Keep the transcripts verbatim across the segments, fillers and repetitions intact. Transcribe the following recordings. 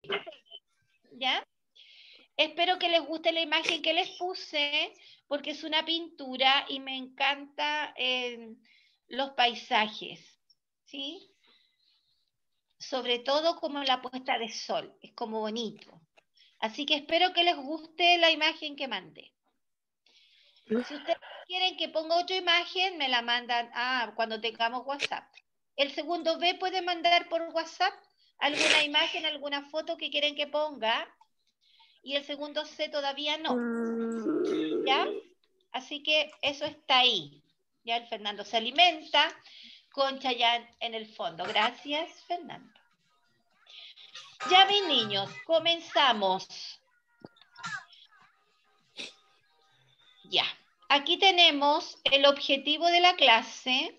¿Ya? Espero que les guste la imagen que les puse, porque es una pintura y me encanta eh, los paisajes, ¿sí? Sobre todo como la puesta de sol, es como bonito. Así que espero que les guste la imagen que mandé. Si ustedes quieren que ponga otra imagen, me la mandan ah, cuando tengamos WhatsApp. El segundo B puede mandar por WhatsApp alguna imagen, alguna foto que quieren que ponga. Y el segundo C todavía no. ¿Ya? Así que eso está ahí. Ya el Fernando se alimenta con Chayanne en el fondo. Gracias, Fernando. Ya, mis niños, comenzamos. Ya. Aquí tenemos el objetivo de la clase.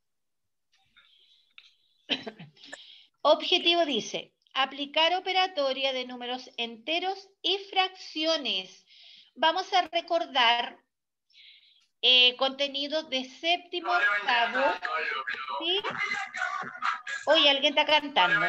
Objetivo dice, aplicar operatoria de números enteros y fracciones. Vamos a recordar eh, contenidos de séptimo, octavo. ¿Sí? Oye, alguien está cantando.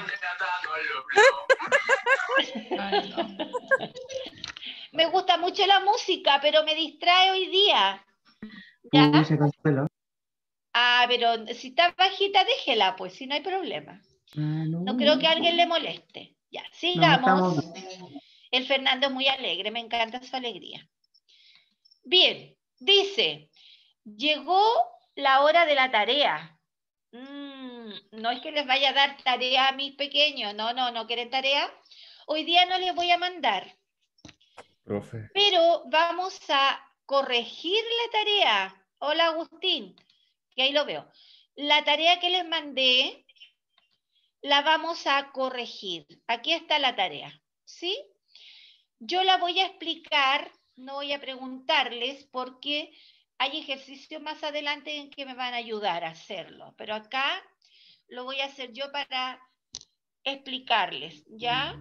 Ay, no. Me gusta mucho la música, pero me distrae hoy día. ¿Ya? Uy, se canceló. Ah, pero si está bajita, déjela, pues, si no hay problema. Ah, no. No creo que a alguien le moleste. Ya, sigamos. No, el Fernando es muy alegre, me encanta su alegría. Bien, dice, llegó la hora de la tarea. Mm, no es que les vaya a dar tarea a mis pequeños, no, no, no quieren tarea. Hoy día no les voy a mandar. Profe. Pero vamos a corregir la tarea. Hola, Agustín, que ahí lo veo. La tarea que les mandé la vamos a corregir. Aquí está la tarea, ¿sí? Yo la voy a explicar, no voy a preguntarles porque hay ejercicios más adelante en que me van a ayudar a hacerlo. Pero acá lo voy a hacer yo para explicarles, ¿ya?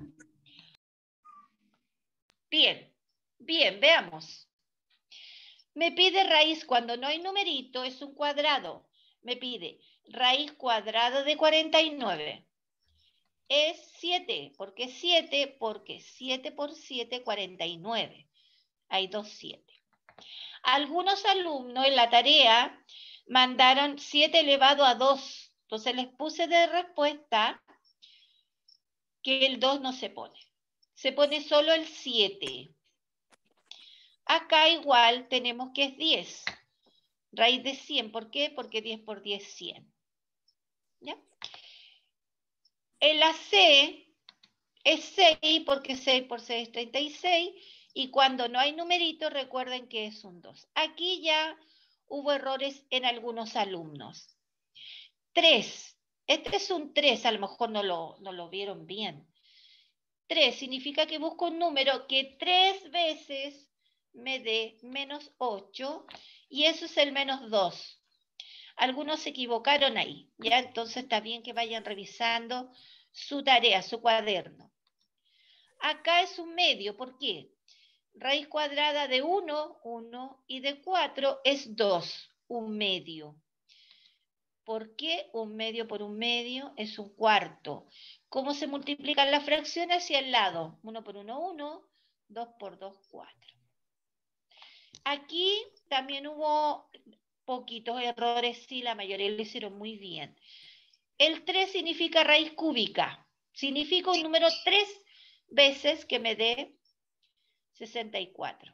Bien, bien, veamos. Me pide raíz cuando no hay numerito, es un cuadrado. Me pide raíz cuadrada de cuarenta y nueve. Es siete. ¿Por qué siete? Porque siete por siete, cuarenta y nueve. Hay dos siete. Algunos alumnos en la tarea mandaron siete elevado a dos. Entonces les puse de respuesta que el dos no se pone. Se pone solo el siete. Acá igual tenemos que es diez. Raíz de cien. ¿Por qué? Porque diez por diez, cien. ¿Ya? En la C es seis porque seis por seis es treinta y seis. Y cuando no hay numerito, recuerden que es un dos. Aquí ya hubo errores en algunos alumnos. tres. Este es un tres, a lo mejor no lo, no lo vieron bien. tres significa que busco un número que tres veces me dé menos ocho y eso es el menos dos. Algunos se equivocaron ahí, ¿ya? Entonces está bien que vayan revisando su tarea, su cuaderno. Acá es un medio, ¿por qué? Raíz cuadrada de uno, uno, y de cuatro es dos, un medio. ¿Por qué un medio por un medio es un cuarto? ¿Cómo se multiplican las fracciones hacia el lado? uno por uno, uno, dos por dos, cuatro. Aquí también hubo poquitos errores, sí, la mayoría lo hicieron muy bien. El tres significa raíz cúbica. Significa un número tres veces que me dé sesenta y cuatro.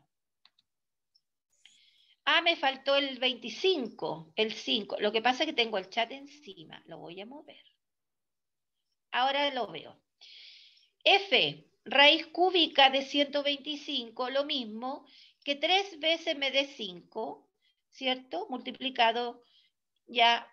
Ah, me faltó el veinticinco, el cinco. Lo que pasa es que tengo el chat encima. Lo voy a mover. Ahora lo veo. F, raíz cúbica de ciento veinticinco, lo mismo que tres veces me dé cinco, ¿cierto? Multiplicado ya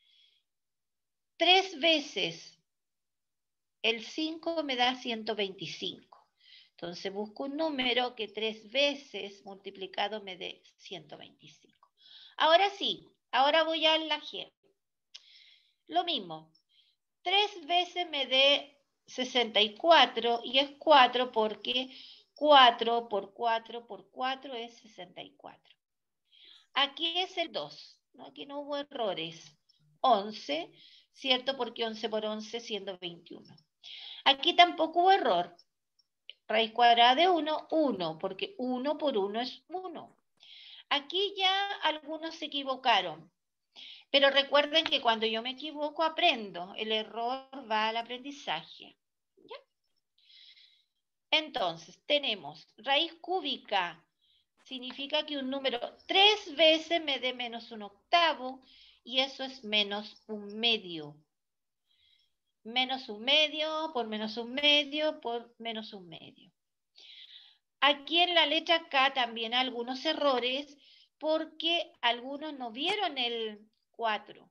tres veces el cinco me da ciento veinticinco. Entonces busco un número que tres veces multiplicado me dé ciento veinticinco. Ahora sí, ahora voy a la G. Lo mismo, tres veces me dé sesenta y cuatro y es cuatro porque cuatro por cuatro por cuatro es sesenta y cuatro. Aquí es el dos, ¿no? Aquí no hubo errores. once, ¿cierto? Porque once por once, ciento veintiuno. Aquí tampoco hubo error. Raíz cuadrada de uno, uno, porque uno por uno es uno. Aquí ya algunos se equivocaron. Pero recuerden que cuando yo me equivoco aprendo. El error va al aprendizaje. ¿Ya? Entonces, tenemos raíz cúbica. Significa que un número tres veces me dé menos un octavo y eso es menos un medio. Menos un medio por menos un medio por menos un medio. Aquí en la letra K también hay algunos errores porque algunos no vieron el cuatro.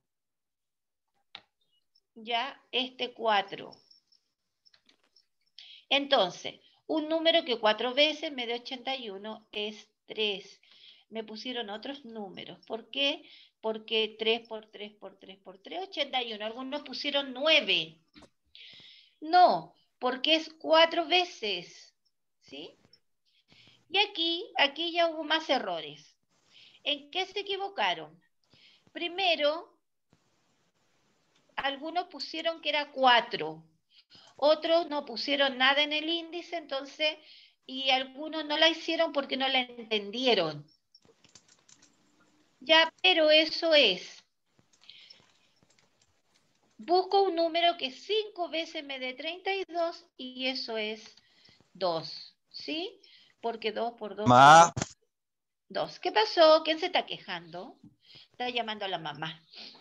Ya, este cuatro. Entonces, un número que cuatro veces me dé ochenta y uno es tres. Me pusieron otros números. ¿Por qué? Porque tres por tres por tres por tres, ochenta y uno. Algunos pusieron nueve. No, porque es cuatro veces. ¿Sí? Y aquí, aquí ya hubo más errores. ¿En qué se equivocaron? Primero, algunos pusieron que era cuatro. Otros no pusieron nada en el índice, entonces, y algunos no la hicieron porque no la entendieron. Ya, pero eso es. Busco un número que cinco veces me dé treinta y dos y eso es dos, ¿sí? Porque dos por dos Ma. por dos. ¿Qué pasó? ¿Quién se está quejando? Está llamando a la mamá.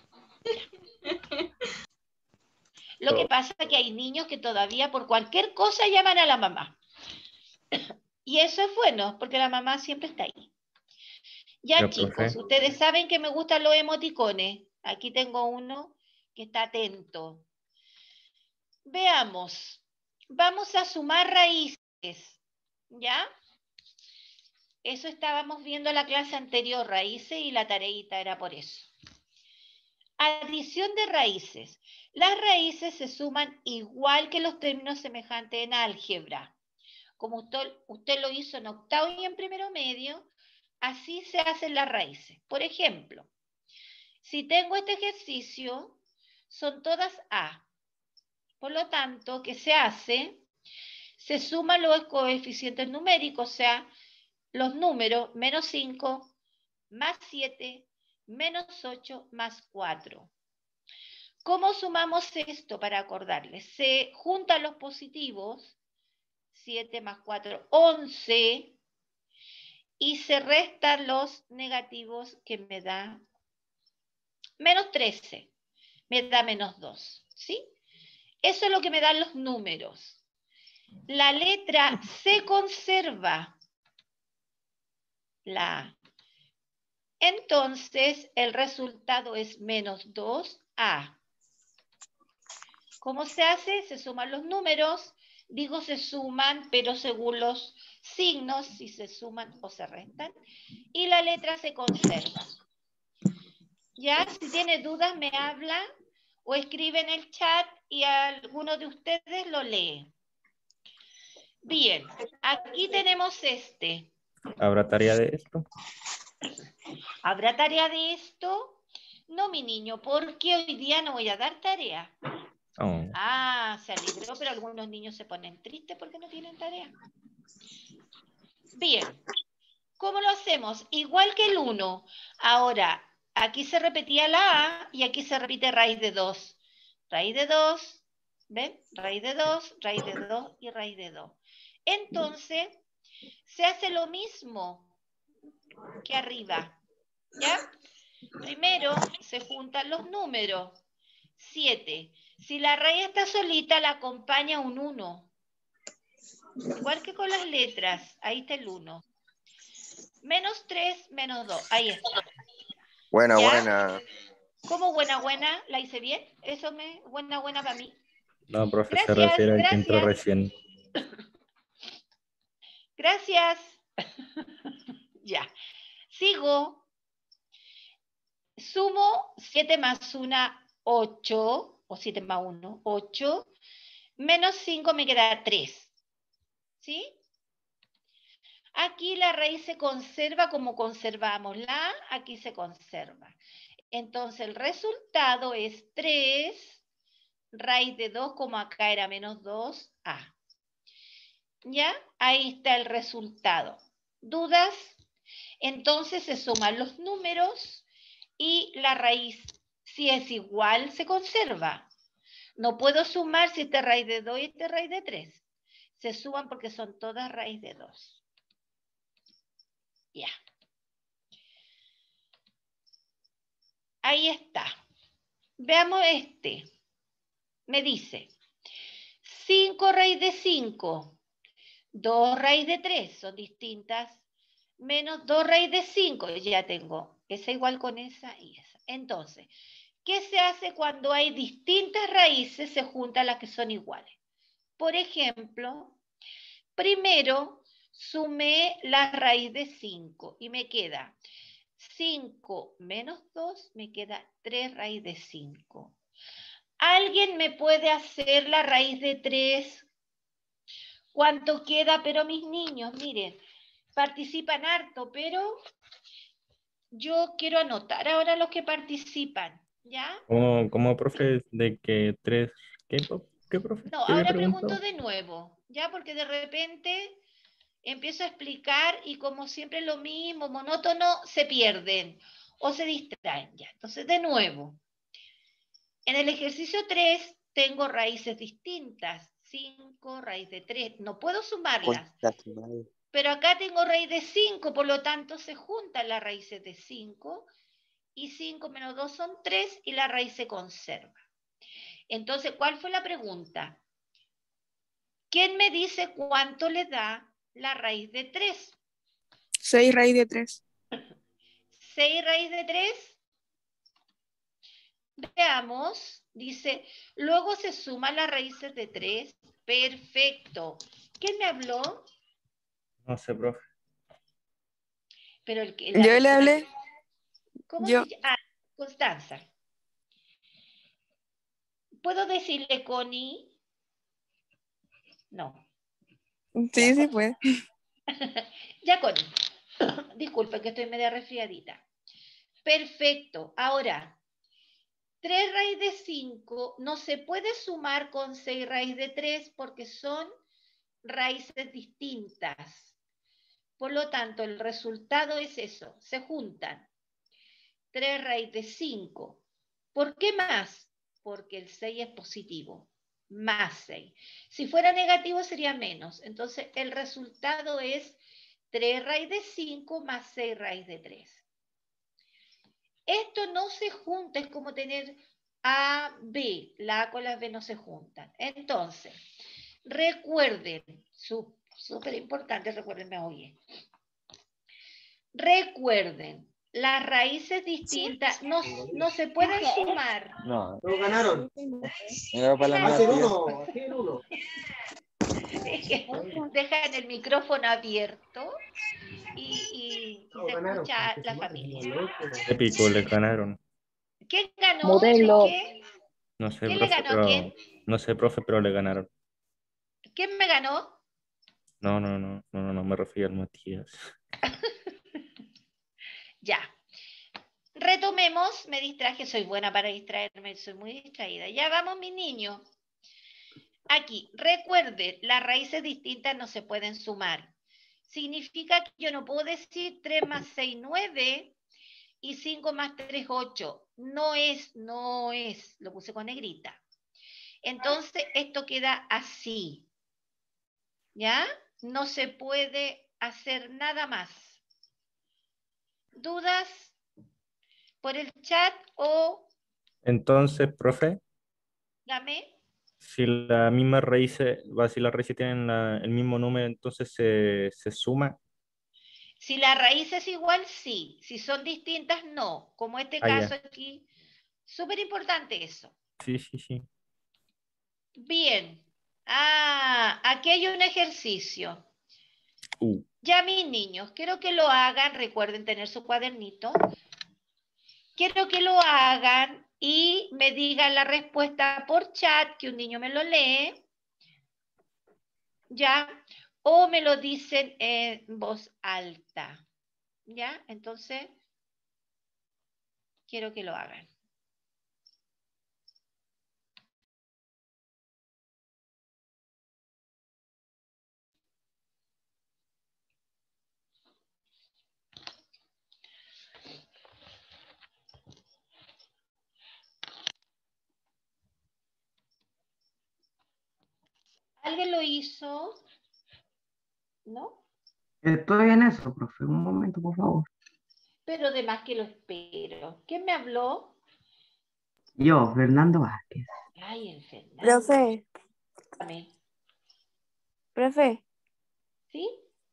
Lo que pasa es que hay niños que todavía por cualquier cosa llaman a la mamá. Y eso es bueno, porque la mamá siempre está ahí. Ya, Ya, chicos, profe. ustedes saben que me gustan los emoticones. Aquí tengo uno que está atento. Veamos. Vamos a sumar raíces. ¿Ya? Eso estábamos viendo en la clase anterior, raíces, y la tareita era por eso. Adición de raíces. Las raíces se suman igual que los términos semejantes en álgebra. Como usted, usted lo hizo en octavo y en primero medio, así se hacen las raíces. Por ejemplo, si tengo este ejercicio, son todas A. Por lo tanto, ¿qué se hace? Se suman los coeficientes numéricos, o sea, los números menos cinco, más siete, menos ocho, más cuatro. ¿Cómo sumamos esto para acordarles? Se juntan los positivos, siete más cuatro, once, y se restan los negativos que me da menos trece, me da menos dos, ¿sí? Eso es lo que me dan los números. La letra se conserva, la A. Entonces, el resultado es menos dos A. ¿Cómo se hace? Se suman los números. Digo se suman, pero según los signos, si se suman o se restan. Y la letra se conserva. Ya, si tiene dudas, me habla o escribe en el chat y alguno de ustedes lo lee. Bien, aquí tenemos este. ¿Habrá tarea de esto? ¿Habrá tarea de esto? No, mi niño, porque hoy día no voy a dar tarea. Oh. Ah, se alegró, pero algunos niños se ponen tristes porque no tienen tarea. Bien, ¿cómo lo hacemos? Igual que el uno. Ahora, aquí se repetía la A y aquí se repite raíz de dos. Raíz de dos, ¿ven? Raíz de dos, raíz de dos y raíz de dos. Entonces, se hace lo mismo que arriba, ¿ya? Primero se juntan los números. siete. Si la raíz está solita, la acompaña un uno. Igual que con las letras. Ahí está el uno. Menos tres, menos dos. Ahí está. Buena, ¿Ya? buena. ¿Cómo buena, buena? ¿La hice bien? ¿Eso me buena, buena para mí? No, profe, se Gracias, refiere al que entró gracias. recién. Gracias. Ya. Sigo. Sumo siete más uno, ocho. O siete más uno, ocho. Menos cinco me queda tres. ¿Sí? Aquí la raíz se conserva como conservamos la A, aquí se conserva. Entonces el resultado es tres raíz de dos, como acá era menos dos, a. ¿Ya? Ahí está el resultado. ¿Dudas? Entonces se suman los números y la raíz, si es igual, se conserva. No puedo sumar si esta es raíz de dos y esta es raíz de tres. Se suman porque son todas raíz de dos. Ya. Ahí está. Veamos este. Me dice cinco raíz de cinco, dos raíz de tres, son distintas, menos dos raíz de cinco, ya tengo esa igual con esa y esa. Entonces, ¿qué se hace cuando hay distintas raíces? Se juntan las que son iguales. Por ejemplo, primero sumé la raíz de cinco y me queda cinco menos dos, me queda tres raíz de cinco. ¿Alguien me puede hacer la raíz de tres? ¿Cuánto queda? Pero mis niños, miren, participan harto, pero yo quiero anotar ahora los que participan, ¿ya? ¿Cómo, cómo, profe, de que tres, qué, po- qué, profe? No, ¿Qué había ahora pregunto preguntado? de nuevo, ¿ya? Porque de repente empiezo a explicar y como siempre es lo mismo, monótono, se pierden o se distraen, ¿ya? Entonces, de nuevo, en el ejercicio tres tengo raíces distintas, cinco, raíz de tres, no puedo sumarlas. Pero acá tengo raíz de cinco, por lo tanto se juntan las raíces de cinco y cinco menos dos son tres y la raíz se conserva. Entonces, ¿cuál fue la pregunta? ¿Quién me dice cuánto le da la raíz de tres? seis raíz de tres. seis raíz de tres. Veamos, dice, luego se suman las raíces de tres. Perfecto. ¿Quién me habló? No sé, profe. Pero el que la Yo le persona hablé. que- ¿Cómo Yo. se llama? Ah, Constanza. ¿Puedo decirle Connie? No. Ya, Sí, sí, Connie. puede. Ya, Connie. Disculpe que estoy media resfriadita. Perfecto. Ahora, tres raíz de cinco no se puede sumar con seis raíz de tres porque son raíces distintas. Por lo tanto, el resultado es eso. Se juntan tres raíz de cinco. ¿Por qué más? Porque el seis es positivo. Más seis. Si fuera negativo sería menos. Entonces, el resultado es tres raíz de cinco más seis raíz de tres. Esto no se junta, es como tener A, B. La A con las B no se juntan. Entonces, recuerden, súper importante, recuerden, me oye. Recuerden, las raíces distintas no, no se pueden sumar. No, No ganaron. era para la Hacen mía. uno, hacen uno. Es que dejan el micrófono abierto y, y, y No se ganaron. escucha la familia. Épico, le ganaron. ¿Quién ganó? Modelo. ¿Qué? No sé, ¿Quién le profe, ganó a quién? pero, no sé, profe, pero le ganaron. ¿Quién me ganó? No, no, no, no, no, no me refiero al Matías. Ya. Retomemos, me distraje, soy buena para distraerme, soy muy distraída. Ya vamos, mis niños. Aquí, recuerde, las raíces distintas no se pueden sumar. Significa que yo no puedo decir tres más seis, nueve y cinco más tres, ocho. No es, no es, lo puse con negrita. Entonces, esto queda así. ¿Ya? No se puede hacer nada más. ¿Dudas por el chat o Entonces, profe, dame? si la misma raíz, va, si las raíces tienen la- el mismo número, entonces se, se suma. Si la raíz es igual, sí. Si son distintas, no. Como este Ah, caso ya. aquí. Súper importante eso. Sí, sí, sí. Bien. Ah, aquí hay un ejercicio. Uh. Ya, mis niños, quiero que lo hagan. Recuerden tener su cuadernito. Quiero que lo hagan y me digan la respuesta por chat, que un niño me lo lee. ¿Ya? O me lo dicen en voz alta. ¿Ya? Entonces, quiero que lo hagan. ¿Alguien lo hizo? ¿No? Estoy en eso, profe. Un momento, por favor. Pero además que lo espero. ¿Quién me habló? Yo, Fernando Vázquez. Ay, el Fernando. Profe, Dígame. profe, ¿Sí?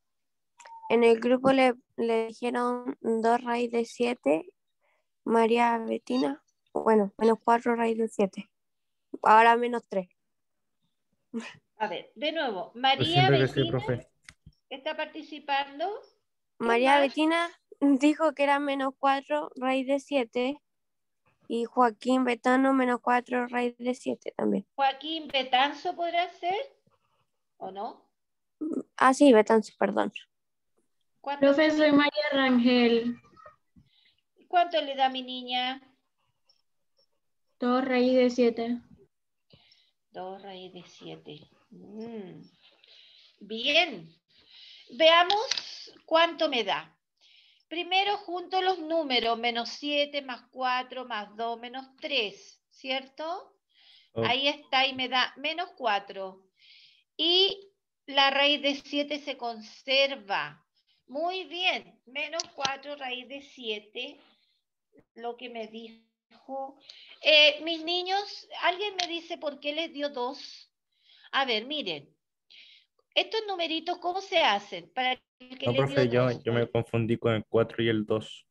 en el grupo le, le dijeron dos raíz de siete, María Betina, bueno, menos cuatro raíz de siete, ahora menos tres. A ver, de nuevo. Yo María siento que sí, Betina profe. está participando. ¿Qué María más? Betina dijo que era menos cuatro raíz de siete y Joaquín Betano menos cuatro raíz de siete también. Joaquín Betanzo podrá ser, ¿o no? Ah, sí, Betanzo, perdón. ¿Cuánto, Profe, soy María Rangel. ¿Cuánto le da mi niña? Dos raíz de siete. Dos raíz de siete. Mm. Bien. Veamos cuánto me da. Primero junto los números, menos siete, más cuatro, más dos, menos tres, ¿cierto? Oh, Ahí está y me da menos cuatro. Y la raíz de siete se conserva. Muy bien, menos cuatro raíz de siete, lo que me dijo. Eh, mis niños, ¿alguien me dice por qué les dio dos? A ver, miren. Estos numeritos, ¿cómo se hacen? Para el que no, les dio profe, yo, dos. yo me confundí con el cuatro y el dos.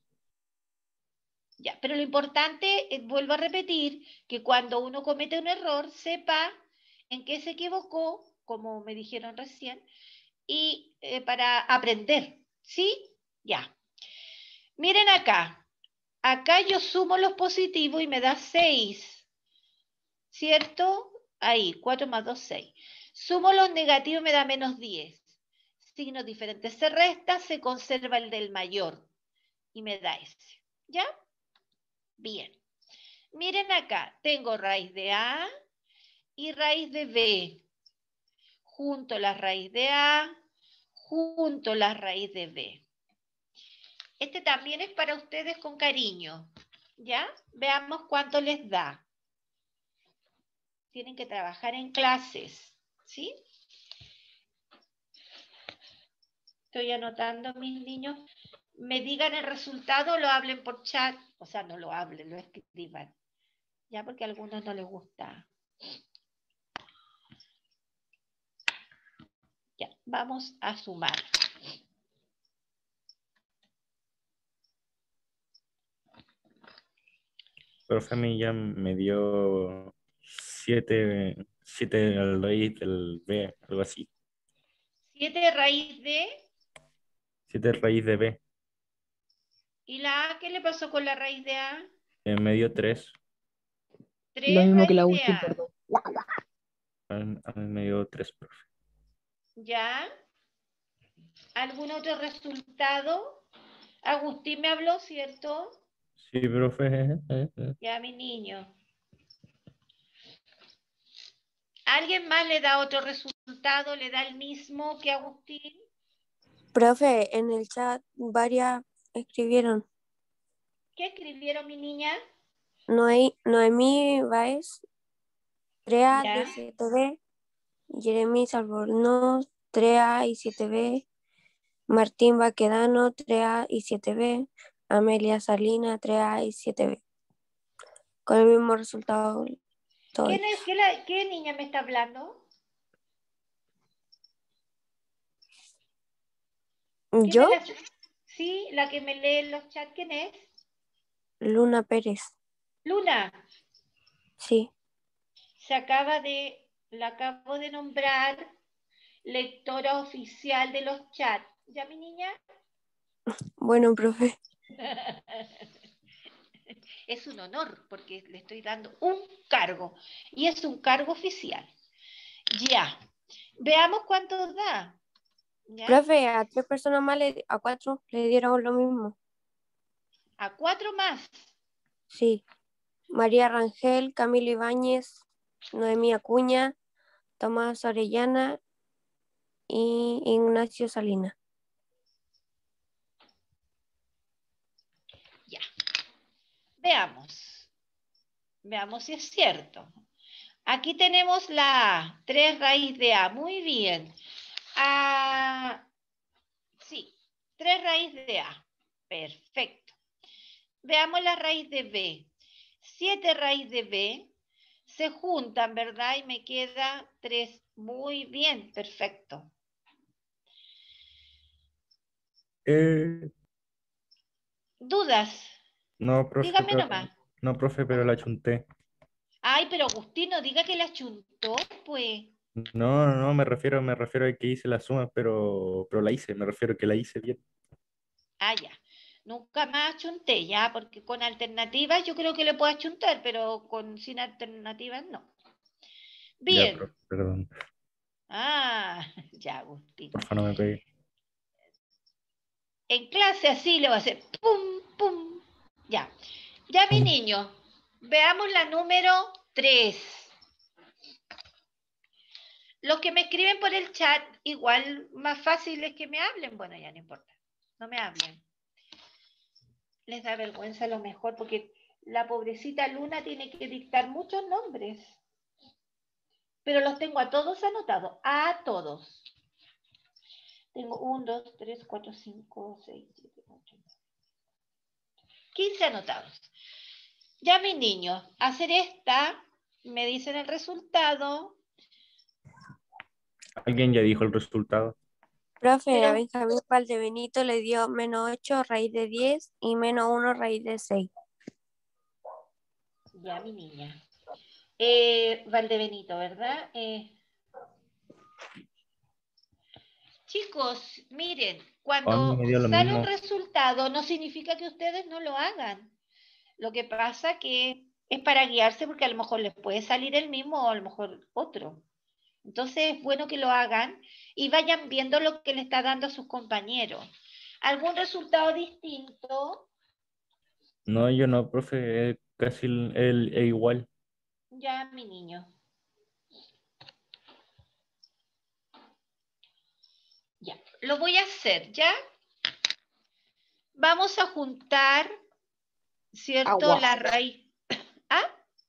Ya, pero lo importante, eh, vuelvo a repetir, que cuando uno comete un error, sepa en qué se equivocó, como me dijeron recién, y eh, para aprender, ¿sí? Ya. Miren acá. Acá yo sumo los positivos y me da seis, ¿cierto? Ahí, cuatro más dos, seis. Sumo los negativos y me da menos diez. Signos diferentes se resta, se conserva el del mayor y me da ese. ¿Ya? Bien. Miren acá, tengo raíz de A y raíz de B. Junto la raíz de A, junto la raíz de B. Este también es para ustedes con cariño. ¿Ya? Veamos cuánto les da. Tienen que trabajar en clases. ¿Sí? Estoy anotando, mis niños. Me digan el resultado o lo hablen por chat. O sea, no lo hablen, lo escriban. Ya, porque a algunos no les gusta. Ya, vamos a sumar. Profe, a mí ya me dio siete, siete al raíz del B, algo así. siete raíz de... siete raíz de B. ¿Y la A? ¿Qué le pasó con la raíz de A? Eh, me dio tres. Lo tres mismo que raíz la de última, A. perdón. A mí a mí me dio tres, profe. ¿Ya? ¿Algún otro resultado? Agustín me habló, ¿cierto? Sí, profe. eh, eh. Ya, mi niño. ¿Alguien más le da otro resultado? ¿Le da el mismo que Agustín? Profe, en el chat varias escribieron. ¿Qué escribieron, mi niña? Noé- Noemí Baez, tres A ¿Ya? de siete B, Jeremy Albornoz, tres A y siete B, Martín Baquedano, tres A y siete B, Amelia Salina, tres A y siete B. Con el mismo resultado todos ¿Quién es? ellos. ¿Qué, la- qué niña me está hablando? ¿Quién ¿Yo? es la, sí, la que me lee en los chats? ¿Quién es? Luna Pérez, Luna. sí. Se acaba de, la acabo de nombrar lectora oficial de los chats. ¿Ya, mi niña? Bueno, profe, Es un honor porque le estoy dando un cargo y es un cargo oficial. Ya. Veamos cuánto da. ¿Ya? profe, a tres personas más, le- a cuatro le dieron lo mismo. A cuatro más. Sí. María Rangel, Camilo Ibáñez, Noemí Acuña, Tomás Orellana y Ignacio Salina. Ya. Veamos. Veamos si es cierto. Aquí tenemos la A, tres raíz de A. Muy bien. Ah, sí, tres raíz de A. Perfecto. Veamos la raíz de B. siete raíz de B. Se juntan, ¿verdad? Y me queda tres. Muy bien, perfecto. Eh, ¿Dudas? no, profe, Dígame pero, nomás. no, profe, pero la chunté. Ay, pero Agustino, diga que la chuntó, pues. No, no, no, me refiero, me refiero a que hice la suma, pero, pero la hice, me refiero a que la hice bien. Ah, ya. Nunca más chunté, ya, porque con alternativas yo creo que le puedo chuntar, pero con sin alternativas no. Ya, Bien. profe, perdón. Ah, ya, Agustín. Porfa, no me pegué. En clase así le voy a hacer pum, pum. Ya. Ya, mi niño, veamos la número tres. Los que me escriben por el chat, igual más fácil es que me hablen. Bueno, ya no importa. No me hablen. Les da vergüenza a lo mejor porque la pobrecita Luna tiene que dictar muchos nombres. Pero los tengo a todos anotados. A todos. Tengo uno, dos, tres, cuatro, cinco, seis, siete, ocho, nueve. quince anotados. Ya, mis niños, hacer esta, me dicen el resultado. ¿Alguien ya dijo el resultado? Profe, Pero- a Benjamín Valdebenito le dio menos ocho raíz de diez y menos uno raíz de seis. Ya, mi niña. Eh, Valdebenito, ¿verdad? Eh, chicos, miren, A mí cuando me dio lo sale un mismo. resultado no significa que ustedes no lo hagan. Lo que pasa que es para guiarse porque a lo mejor les puede salir el mismo o a lo mejor otro. Entonces es bueno que lo hagan y vayan viendo lo que le está dando a sus compañeros. ¿Algún resultado distinto? No, yo no, profe, es casi el, el- es igual. Ya, mi niño. Ya, lo voy a hacer, ¿ya? Vamos a juntar, ¿cierto? Agua. La raíz. ¿Ah?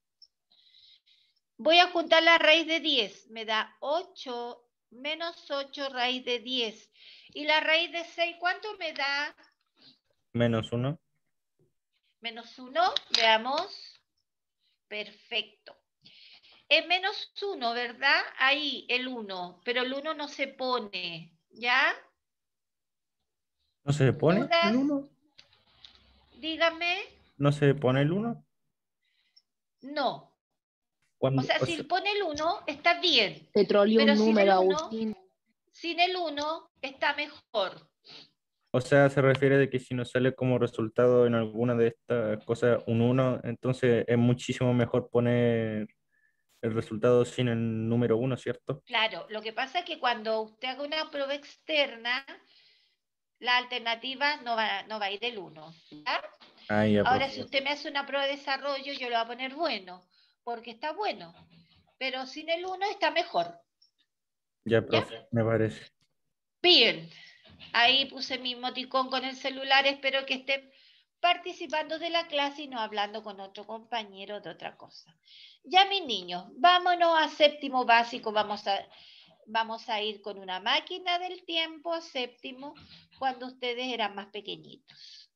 Voy a juntar la raíz de diez. Me da ocho menos ocho raíz de diez. Y la raíz de seis, ¿cuánto me da? Menos uno. Menos uno, veamos. Perfecto. Es menos uno, ¿verdad? Ahí el uno, pero el uno no se pone, ¿ya? ¿No se pone ¿Dudas? el uno? Dígame. ¿No se pone el uno? No. O Cuando, sea, o si sea, pone el uno, está bien. Te troleó Pero un sin número, el uno, Agustín. sin el uno, está mejor. o sea, se refiere de que si nos sale como resultado en alguna de estas cosas un uno, entonces es muchísimo mejor poner el resultado sin el número uno, ¿cierto? Claro, lo que pasa es que cuando usted haga una prueba externa, la alternativa no va, no va a ir el uno. ¿Ya? Ah, ya, Ahora, profe. si usted me hace una prueba de desarrollo, yo le voy a poner bueno, porque está bueno. Pero sin el uno está mejor. Ya, ¿Ya? profe, me parece. Bien. Ahí puse mi emoticón con el celular. Espero que estén participando de la clase y no hablando con otro compañero de otra cosa. Ya, mis niños, vámonos a séptimo básico. Vamos a, vamos a ir con una máquina del tiempo a séptimo cuando ustedes eran más pequeñitos.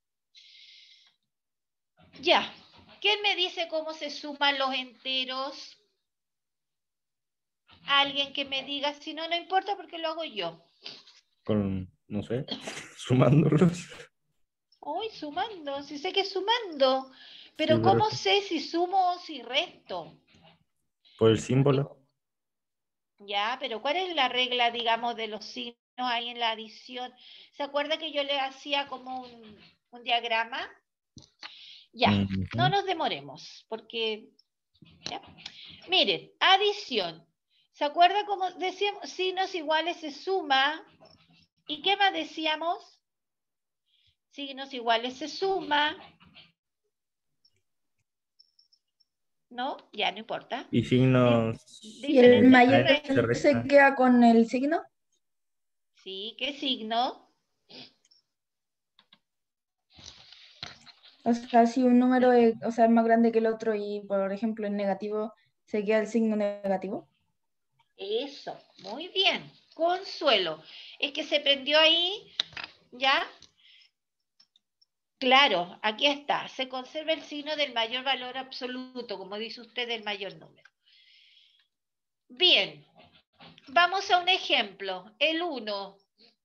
Ya. ¿Quién me dice cómo se suman los enteros? Alguien que me diga, si no, no importa porque lo hago yo. Con, no sé, sumándolos. Hoy sumando, si sé que es sumando, Sí, pero ¿cómo pero sé si sumo o si resto? por el Porque, símbolo. ya, pero ¿cuál es la regla, digamos, de los signos ahí en la adición? ¿Se acuerda que yo le hacía como un, un diagrama? Ya, Ujú. no nos demoremos, porque, ya. Miren, adición. ¿Se acuerda cómo decíamos? Signos iguales se suma. ¿Y qué más decíamos? Signos iguales se suma. ¿No? Ya no importa. Y signos ¿Y el eh, Diferencia se mayor se resta. se restan. queda con el signo? Sí, ¿qué signo? O sea, si un número es, o sea, es más grande que el otro y, por ejemplo, es negativo, ¿Se queda el signo negativo? Eso, muy bien. Consuelo. Es que se prendió ahí, ¿ya? Claro, aquí está. Se conserva el signo del mayor valor absoluto, como dice usted, del mayor número. Bien, vamos a un ejemplo. El uno.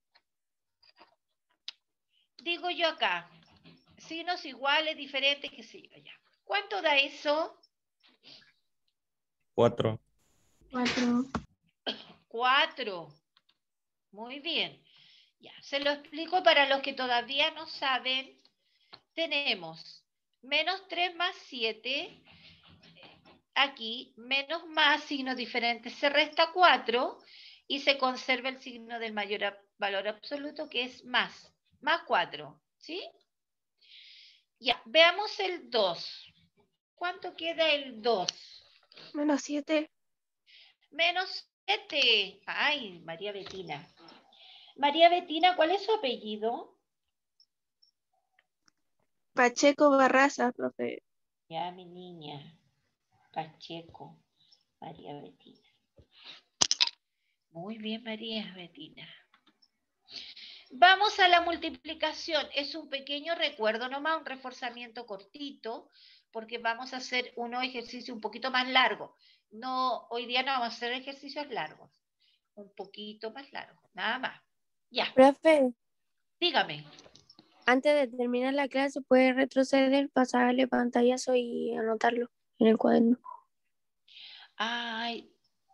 Digo yo acá, signos iguales, diferentes, qué sé yo, ya. ¿Cuánto da eso? Cuatro. Cuatro. Cuatro. Muy bien. Ya, se lo explico para los que todavía no saben. Tenemos menos tres más siete. Aquí, menos más, signos diferentes. Se resta cuatro y se conserva el signo del mayor valor absoluto, que es más. Más cuatro. ¿Sí? Ya, veamos el dos. ¿Cuánto queda el dos? Menos siete. Menos siete. Ay, María Betina. María Betina, ¿cuál es su apellido? Pacheco Barraza, profe. Ya, mi niña. Pacheco. María Betina. Muy bien, María Betina. Vamos a la multiplicación. Es un pequeño recuerdo nomás, un reforzamiento cortito, porque vamos a hacer unos ejercicios un poquito más largos. No, hoy día no vamos a hacer ejercicios largos. Un poquito más largos, nada más. Ya. Profe, Dígame. antes de terminar la clase, puede retroceder, pasarle pantallazo y anotarlo en el cuaderno. Ay.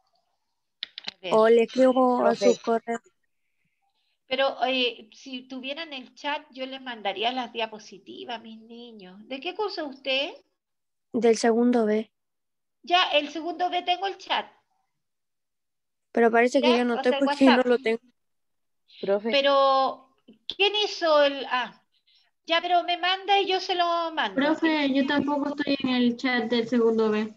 A ver. O le escribo a Profe. su correo. Pero eh, si tuvieran el chat, yo les mandaría las diapositivas, mis niños. ¿De qué cosa usted? Del segundo B. Ya, el segundo B tengo el chat. Pero parece que ¿Ya? yo no O estoy sea, el porque no WhatsApp. lo tengo. Profe. Pero, ¿quién hizo el...? Ah, ya, pero me manda y yo se lo mando. Profe, yo tampoco estoy en el chat del segundo B.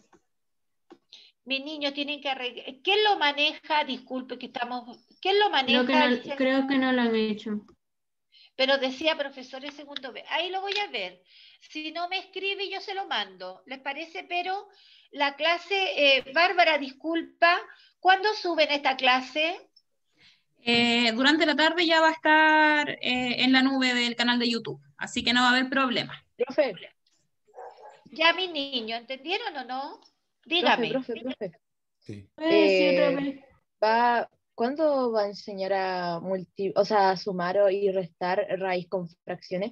Mis niños tienen que arreglar. ¿Quién lo maneja? Disculpe que estamos... ¿Quién lo Creo que maneja? no, Dice- creo que no lo han hecho. Pero decía profesor en segundo B. Ahí lo voy a ver. Si no me escribe, yo se lo mando. ¿Les parece? Pero la clase... eh, Bárbara, disculpa. ¿Cuándo suben esta clase? Eh, durante la tarde ya va a estar eh, en la nube del canal de YouTube, así que no va a haber problema. Profe. Ya, mis niños, ¿entendieron o no? Profe, Dígame. profe, profe. Sí. ¿Puede decir otra Eh, vez? va, ¿cuándo va a enseñar a multi, o sea, a sumar o- y restar raíz con fracciones?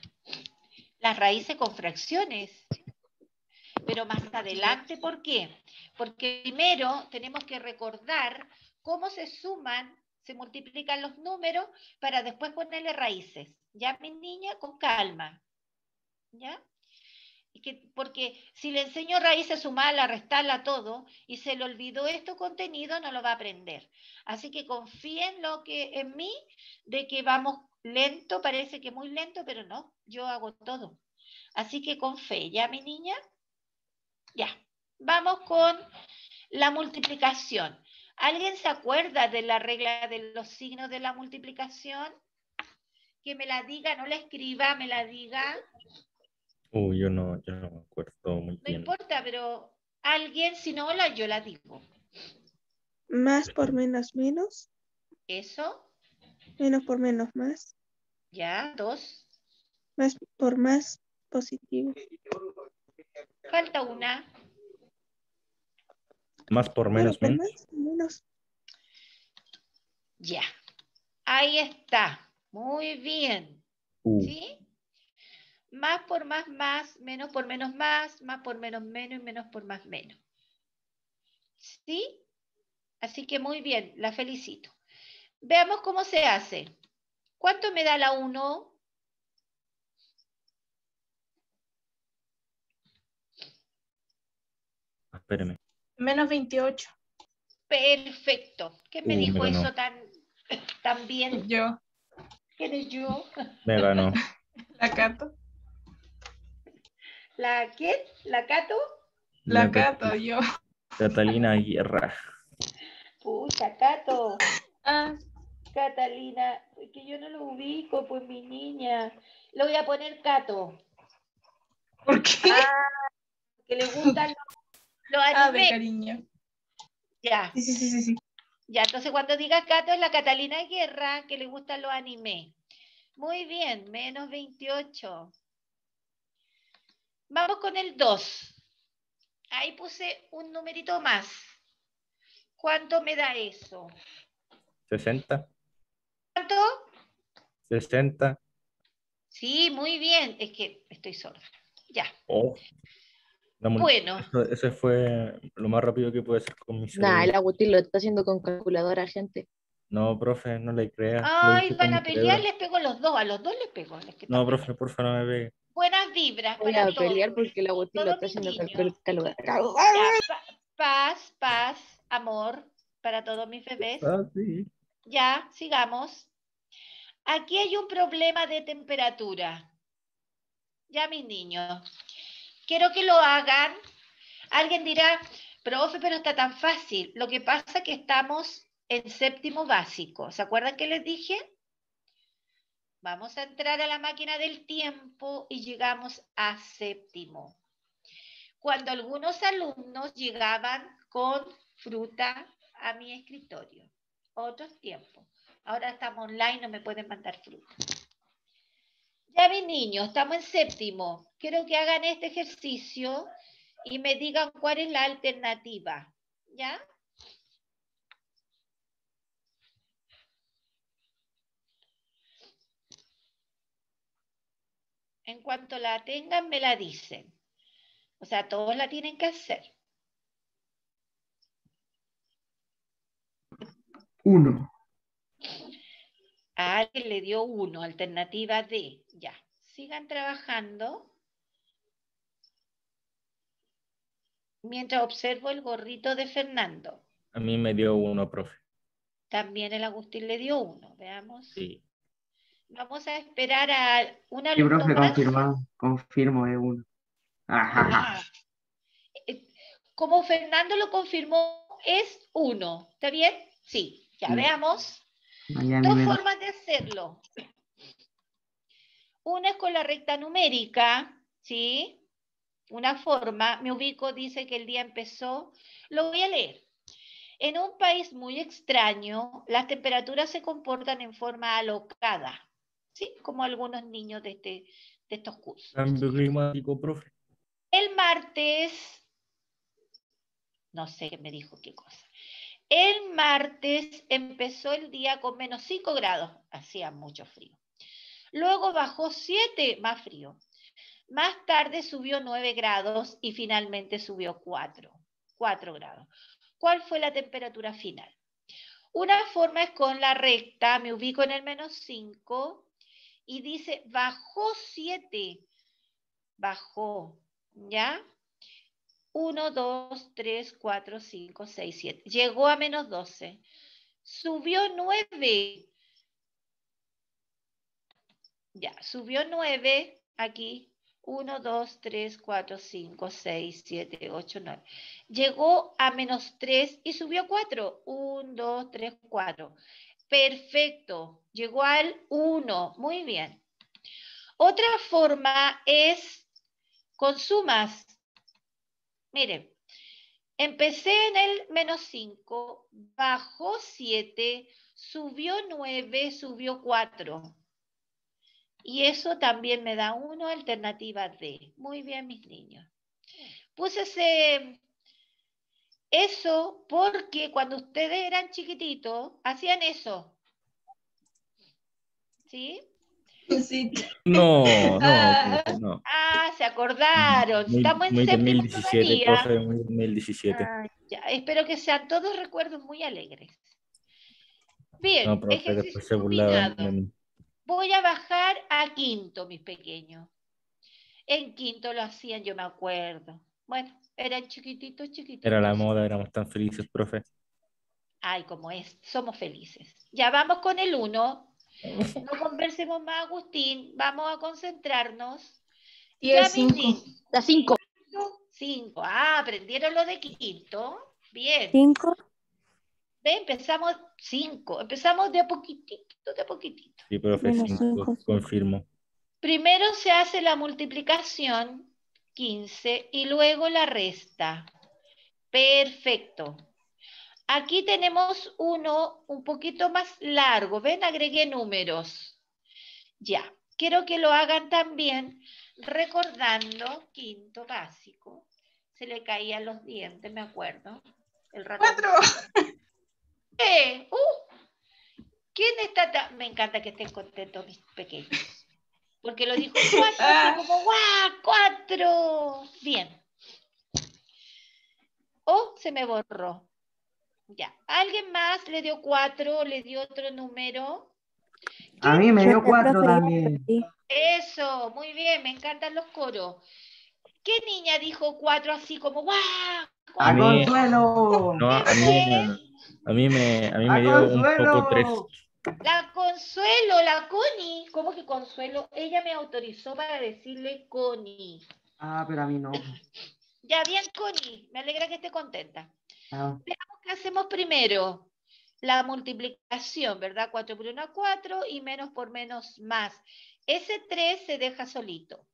Las raíces con fracciones. Pero más adelante, ¿por qué? Porque primero tenemos que recordar cómo se suman, se multiplican los números para después ponerle raíces. ¿Ya, mi niña? Con calma. ¿Ya? Y que, porque si le enseño raíces, sumarla, restarla, todo, y se le olvidó este contenido, no lo va a aprender. Así que confíen lo que, en mí, de que vamos lento, parece que muy lento, pero no, yo hago todo. Así que con fe, ¿ya, mi niña? Ya, vamos con la multiplicación. ¿Alguien se acuerda de la regla de los signos de la multiplicación? Que me la diga, no la escriba, me la diga. Uy, yo no, yo no me acuerdo muy No bien. importa, pero alguien, si no, la, yo la digo. Más por menos menos. Eso, Menos por menos más. ya, dos. Más por más positivo. Falta una. Más por Bueno, menos por menos. más, menos. Ya. Ahí está. Muy bien. Uh, ¿Sí? Más por más más, menos por menos más, más por menos menos y menos por más menos. ¿Sí? Así que muy bien, la felicito. Veamos cómo se hace. ¿Cuánto me da la uno? espéreme. Menos veintiocho. Perfecto. ¿Quién me Uh, me dijo ganó. eso tan, tan bien? Yo, ¿Quién es yo? Me ganó. la Cato. ¿La quién? ¿La Cato? La La Cato, Cat- yo. Catalina Guerra. Pucha, Cato. Ah, Catalina, que yo no lo ubico, pues mi niña. Le voy a poner Cato. ¿por qué? Ah, que le gustan los, Lo Ah, de animé. cariño. Ya. Sí, sí, sí, sí, sí. Ya, entonces cuando diga Cato es la Catalina Guerra, que le gustan los animes. Muy bien, menos veintiocho. Vamos con el dos. Ahí puse un numerito más. ¿Cuánto me da eso? sesenta. ¿Cuánto? sesenta. Sí, muy bien. Es que estoy sorda. Ya. Oh, la mul- Bueno, eso- ese fue lo más rápido que pude hacer con mi Nah, el cerebro. Agustín lo está haciendo con calculadora, gente. No, profe, no le creas. Lo ay, hice con van mi a pelear, cerebro. les pego a los dos, a los dos les pego. Les que No, están profe, peleando. porfa, no me pegue. Buenas vibras Voy para a pelear todos. porque el Agustín lo Todos está mis haciendo niños. calculadora. Ya, pa- paz, paz, amor para todos mis bebés. Ah, sí. Ya, sigamos. Aquí hay un problema de temperatura. Ya, mis niños. Quiero que lo hagan. Alguien dirá, profe, pero está tan fácil. Lo que pasa es que estamos en séptimo básico. ¿Se acuerdan que les dije? Vamos a entrar a la máquina del tiempo y llegamos a séptimo. Cuando algunos alumnos llegaban con fruta a mi escritorio. Otros tiempos. Ahora estamos online, no me pueden mandar fruta. Ya, mis niños, estamos en séptimo. Quiero que hagan este ejercicio y me digan cuál es la alternativa. ¿Ya? En cuanto la tengan, me la dicen. O sea, todos la tienen que hacer. Uno. A alguien le dio uno, alternativa D. Ya. Sigan trabajando. Mientras observo el gorrito de Fernando. A mí me dio uno, profe. También el Agustín le dio uno. Veamos. Sí. Vamos a esperar a un Sí, alumno profe, más. confirmado. Confirmo, es uno. Ajaja. Ah, eh, como Fernando lo confirmó, es uno. ¿Está bien? Sí. Ya Sí. veamos. Allá a mí Dos me da. formas de hacerlo. Una es con la recta numérica, ¿sí? Una forma, me ubico, dice que el día empezó. Lo voy a leer. En un país muy extraño, las temperaturas se comportan en forma alocada, ¿sí? Como algunos niños de, este, de estos cursos. Cambio climático, profe. El martes, no sé qué me dijo qué cosa. El martes empezó el día con menos cinco grados, hacía mucho frío. Luego bajó siete, más frío. Más tarde subió nueve grados y finalmente subió cuatro, cuatro grados. ¿Cuál fue la temperatura final? Una forma es con la recta, me ubico en el menos cinco y dice bajó siete, bajó, ¿ya? uno, dos, tres, cuatro, cinco, seis, siete. Llegó a menos doce. Subió nueve. Ya, subió nueve aquí. uno, dos, tres, cuatro, cinco, seis, siete, ocho, nueve. Llegó a menos tres y subió cuatro. uno, dos, tres, cuatro. Perfecto. Llegó al uno. Muy bien. Otra forma es con sumas. Miren, empecé en el menos cinco, bajó siete, subió nueve, subió cuatro. Y eso también me da uno, alternativa D. Muy bien, mis niños. Puse ese, eso porque cuando ustedes eran chiquititos, hacían eso. ¿Sí? Sí. No, no, Ah, profe, no. Ah, se acordaron. Muy, Estamos en muy séptimo dos mil diecisiete, todavía. profe, muy dos mil diecisiete. Ah, ya. Espero que sean todos recuerdos muy alegres. Bien, No, profe, ejercicio después se burlaban combinado. de mí. Voy a bajar a quinto, mis pequeños. En quinto lo hacían, yo me acuerdo. Bueno, eran chiquititos, chiquititos. Era la moda, éramos tan felices, profe. Ay, como es, somos felices. Ya vamos con el uno. No conversemos más, Agustín. Vamos a concentrarnos. y Ya, es cinco. mis La cinco. cinco. Ah, aprendieron lo de quinto. Bien. Cinco. Ve, empezamos cinco. Empezamos de a poquitito, de a poquitito. Sí, profe, Menos cinco, cinco. confirmo. Primero se hace la multiplicación, quince, y luego la resta. Perfecto. Aquí tenemos uno un poquito más largo. ¿Ven? Agregué números. Ya. Quiero que lo hagan también recordando quinto básico. Se le caían los dientes, me acuerdo. El ratón. Cuatro. Eh, uh, ¿Quién está tan... Me encanta que estén contentos mis pequeños. Porque lo dijo cuatro, así como ¡guau! ¡Cuatro! Bien. Oh, se me borró. Ya. ¿Alguien más le dio cuatro? ¿Le dio otro número? A mí me Yo dio sé, cuatro profe, ya también. perdí. Eso, muy bien, me encantan los coros. ¿Qué niña dijo cuatro así como ¡guau! ¡A A ¡Cuatro! mí, Consuelo! no, a mí, ¿Qué a mí me, a mí ¡A me dio un poco tres. Consuelo! La Consuelo, la Connie. ¿Cómo que Consuelo? Ella me autorizó para decirle Connie. Ah, pero a mí no. Ya bien, Connie. Me alegra que esté contenta. Ah, Veamos qué hacemos primero. La multiplicación, ¿verdad? cuatro por uno, cuatro y menos por menos más. Ese tres se deja solito.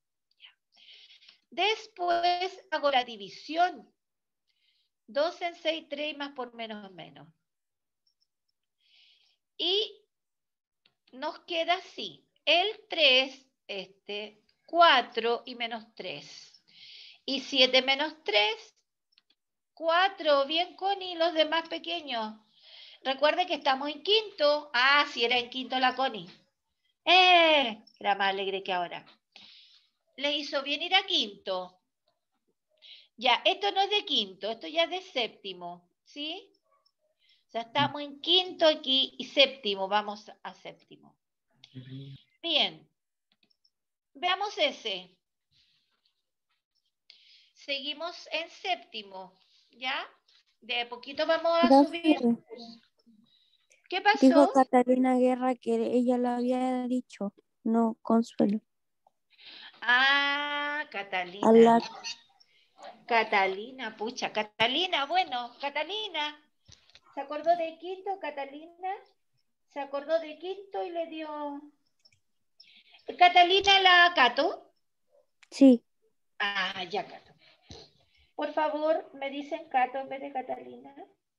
Después hago la división. dos en seis, tres más por menos menos. Y nos queda así. El tres, este, cuatro y menos tres. Y siete menos tres, cuatro. Bien, Connie, los demás pequeños. Recuerde que estamos en quinto. Ah, sí, era en quinto la Connie. ¡Eh! Era más alegre que ahora. Le hizo bien ir a quinto. Ya, esto no es de quinto, esto ya es de séptimo. ¿Sí? O sea, estamos en quinto aquí y séptimo. Vamos a séptimo. Bien. Veamos ese. Seguimos en séptimo. ¿Ya? De poquito vamos a Profe, subir. ¿Qué dijo pasó? Catalina Guerra que ella lo había dicho, no Consuelo. Ah, A Catalina. la Catalina, pucha, Catalina, bueno, Catalina. ¿Se acordó de quinto, Catalina? Se acordó de quinto y le dio... ¿Catalina la Cato? sí, Ah, ya, Cato. Por favor, me dicen Cato en vez de Catalina.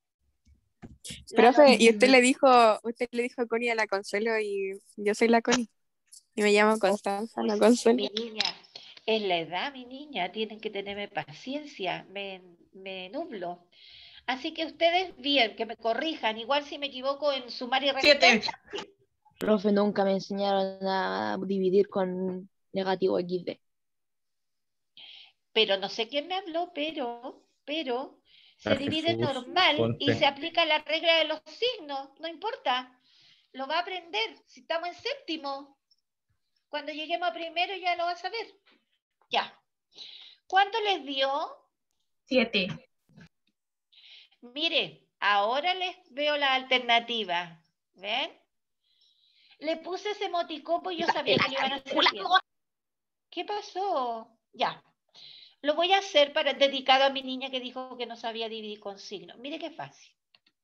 La Profe, y usted Catalina. le dijo, usted le dijo Connie a la Consuelo y yo soy la Connie. Y me llamo Constanza, no Pues, Consuelo. mi niña, es la edad, mi niña, tienen que tenerme paciencia, me, me nublo. Así que ustedes, bien, que me corrijan, igual si me equivoco en sumar y restar. Siete. Profe, nunca me enseñaron a dividir con negativo equis de. Pero no sé quién me habló, pero, pero se A divide Jesús, normal y se ponte. aplica la regla de los signos, no importa, lo va a aprender si estamos en séptimo. Cuando lleguemos a primero ya lo vas a ver. Ya. ¿Cuánto les dio? Siete. Mire, ahora les veo la alternativa. ¿Ven? Le puse ese emoticopo y yo sabía que lo iban a hacer bien. ¿Qué pasó? Ya. Lo voy a hacer para dedicado a mi niña que dijo que no sabía dividir con signos. Mire qué fácil.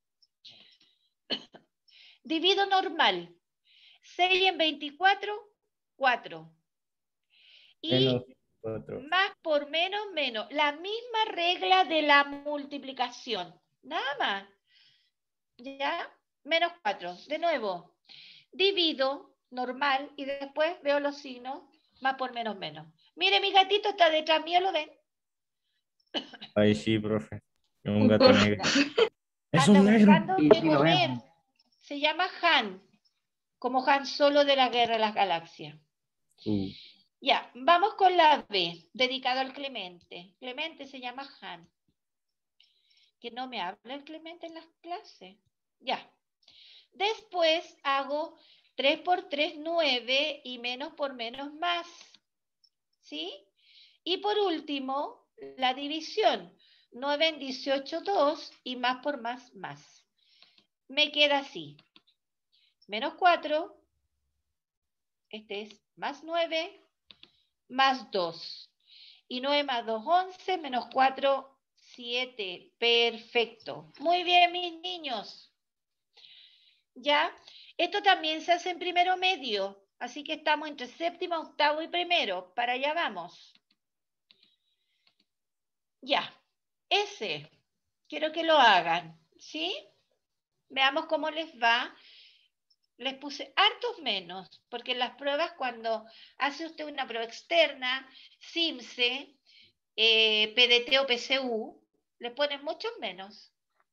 Divido normal. seis en veinticuatro, cuatro. Menos Y cuatro. más por menos, menos. La misma regla de la multiplicación. Nada más. ¿Ya? Menos cuatro. De nuevo. Divido normal y después veo los signos. Más por menos, menos. Mire, mi gatito está detrás mío, ¿lo ven? Ahí sí, profe. Un gato negro. Es Anda un negro. buscando sí, qué sí lo comer. vemos. Se llama Han. Como Han Solo de la Guerra de las Galaxias. Uh, Ya, vamos con la B, dedicado al Clemente. Clemente se llama Han. Que no me habla el Clemente en las clases. Ya. Después hago tres por tres, nueve y menos por menos más. ¿Sí? Y por último, la división. nueve en dieciocho, dos y más por más, más. Me queda así. Menos cuatro. Este es más nueve, más dos. Y nueve más dos, once, menos cuatro, siete. Perfecto. Muy bien, mis niños. ¿Ya? Esto también se hace en primero medio. Así que estamos entre séptimo, octavo y primero. Para allá vamos. Ya. Ese. Quiero que lo hagan, ¿sí? Veamos cómo les va. Les puse hartos menos, porque en las pruebas, cuando hace usted una prueba externa, SIMSE, eh, P D T o P C U, le ponen muchos menos.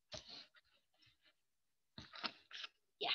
Ya.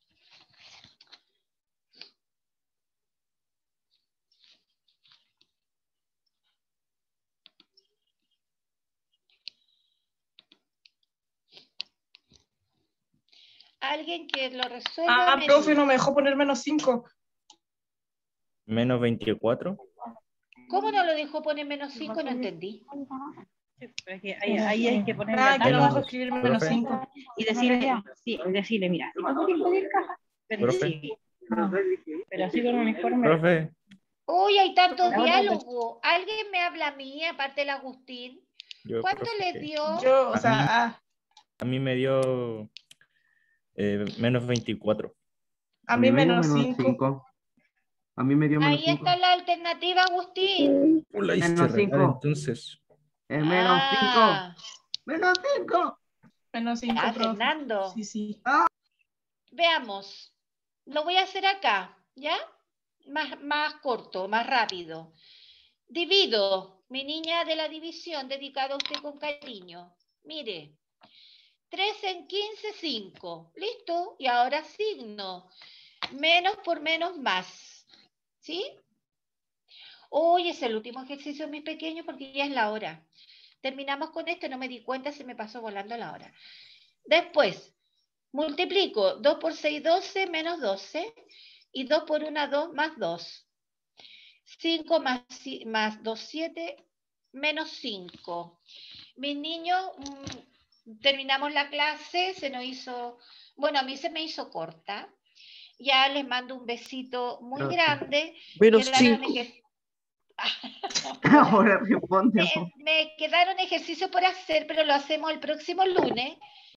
Alguien que lo resuelva. Ah, me profe, dice. no me dejó poner menos cinco. Menos veinticuatro. ¿Cómo no lo dejó poner menos cinco? No entendí. Ahí, ahí hay que poner Ah, la que no me Menos- dejó escribir menos profe. cinco. y decirle, sí, decirle, mira, si tú quieres pedir caja, pero Profe. sí. Pero así con un uniforme. Profe, Uy, hay tantos La otra diálogos. ¿Alguien me habla a mí, aparte del Agustín? yo, ¿Cuánto profe, les dio? Yo, o A sea, mí- ah, a mí me dio eh, menos veinticuatro. a mí me dio menos cinco. cinco. A mí me dio menos Ahí cinco. está la alternativa, Agustín. La hice Menos regar, cinco. entonces. Es menos cinco. Ah, Menos cinco. Menos cinco, ya, profe. Fernando. Sí, sí. Veamos. Lo voy a hacer acá, ¿ya? Más, más corto, más rápido. Divido, mi niña de la división, dedicada a usted con cariño. Mire, tres en quince, cinco. ¿Listo? Y ahora signo. Menos por menos más. ¿Sí? Hoy es el último ejercicio, mis pequeños, porque ya es la hora. Terminamos con esto, no me di cuenta, se me pasó volando la hora. Después, multiplico dos por seis, doce, menos doce. Y dos por uno, dos, más dos. cinco más, más dos, siete, menos cinco. Mis niños, mmm, terminamos la clase, se nos hizo, bueno, a mí se me hizo corta. Ya les mando un besito muy Gracias. grande. Menos Quedaron cinco. ejer- Ahora responde. me, me quedaron ejercicios por hacer, pero lo hacemos el próximo lunes.